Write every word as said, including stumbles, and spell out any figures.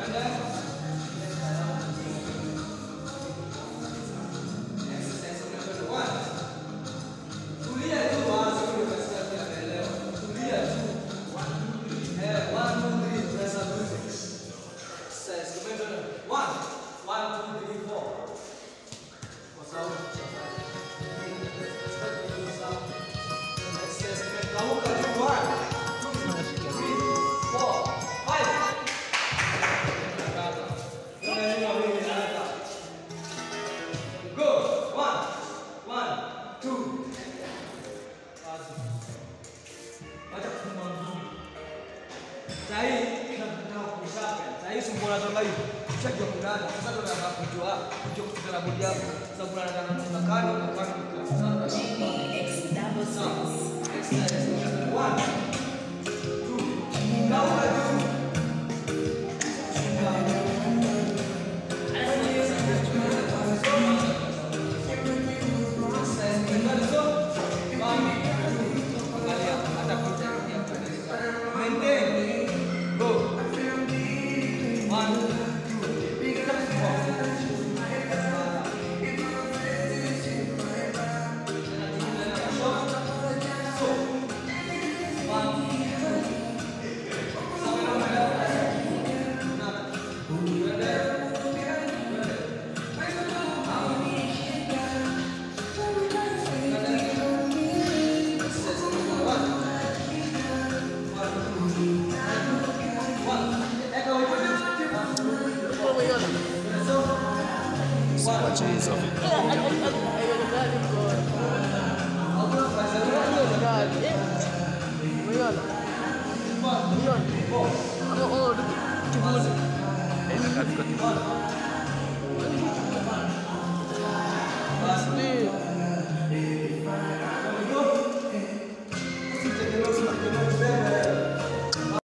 Sai tunataka kusape. Sai sumbola kama hivi. Chaki kulala. Sasa tunataka kujua kujua kutoka na bodi yako. Sasa kulala kana na kano na kano. Sasa X double six. One. Two. Kauka juu. Swatches of it. Oh, oh, oh,